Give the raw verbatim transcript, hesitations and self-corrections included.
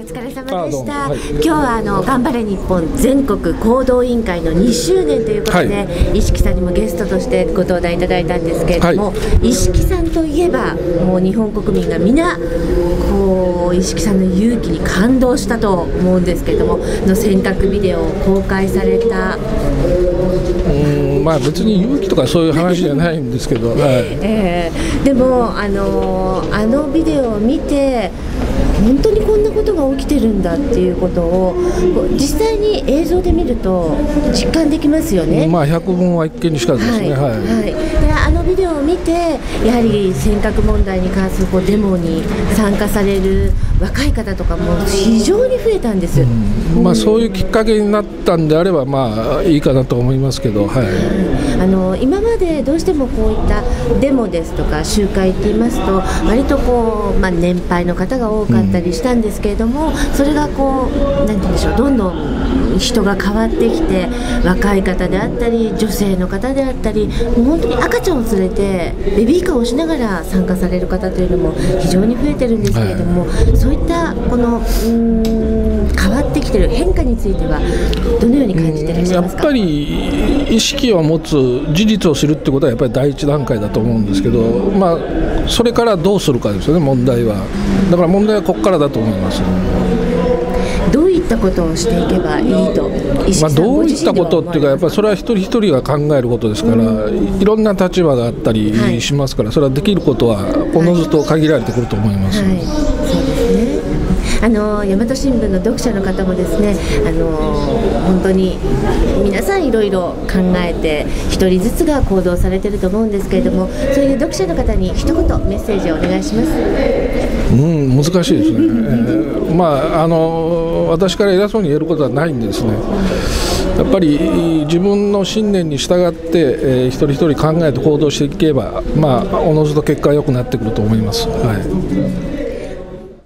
疲れ様でした。 はい、 今日はあの頑張れ日本全国行動委員会のにしゅうねんということで、はい、石木さんにもゲストとしてご登壇いただいたんですけれども、はい、石木さんといえばもう日本国民が皆こう石木さんの勇気に感動したと思うんですけれどもの尖閣ビデオを公開された。 うんまあ別に勇気とかそういう話じゃないんですけど、はいえー、でもあのー、あのビデオを見て本当にこんなことが起きてるんだっていうことを実際に映像で見ると実感できますよね。 まあ百聞は一見にしかずですね。はいはいはい、であのビデオを見てやはり尖閣問題に関するこうデモに参加される若い方とかも非常に増えたんです、 うんまあ、そういうきっかけになったんであればまあいいかなと思いますけど、はい、 あの今までどうしてもこういったデモですとか集会って言いますと割とこう、まあ、年配の方が多かったりしたんですけれども、うん、それがこうなんて言うんでしょうどんどん人が変わってきて若い方であったり女性の方であったりもう本当に赤ちゃんを連れてベビーカーをしながら参加される方というのも非常に増えてるんですけれども、はい、そういったこのうーん変わってきてる変化についてはどのように感じていらっしゃいますか。 やっぱり意識を持つ事実を知るってことはやっぱり第一段階だと思うんですけど、まあ、それからどうするかですよね問題は。だから問題はここからだと思います。 どういったことをしていけばいいとまあ、どういったことっていうかやっぱりそれは一人一人が考えることですから、うん、いろんな立場があったりしますから、はい、それはできることはおのずと限られてくると思います、 はいはい、そうですね。あの大和新聞の読者の方もですねあの本当に皆さんいろいろ考えて一人ずつが行動されていると思うんですけれどもそういう読者の方に一言メッセージをお願いします。 うん難しいですね、えー、まああの私から偉そうに言えることはないんですね。やっぱり自分の信念に従って、えー、一人一人考えて行動していけばまあおのずと結果が良くなってくると思います、はい。